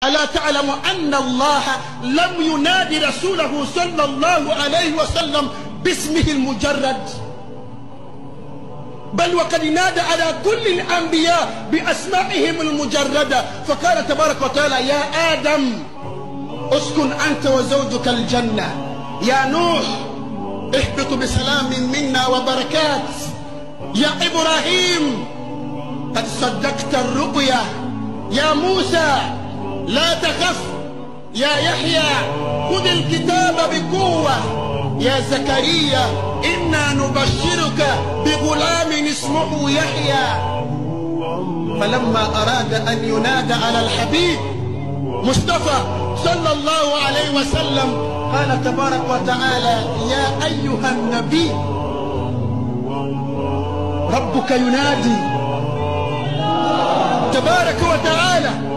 ألا تعلم أن الله لم ينادي رسوله صلى الله عليه وسلم باسمه المجرد، بل وقد نادى على كل الأنبياء بأسمائهم المجردة، فقال تبارك وتعالى: يا آدم اسكن أنت وزوجك الجنة، يا نوح اهبط بسلام منا وبركات، يا إبراهيم قد صدقت الرؤيا، يا موسى لا تخف، يا يحيى خذ الكتاب بقوة، يا زكريا إنا نبشرك بغلام اسمه يحيى. فلما أراد أن ينادى على الحبيب مصطفى صلى الله عليه وسلم قال تبارك وتعالى: يا أيها النبي ربك ينادي تبارك وتعالى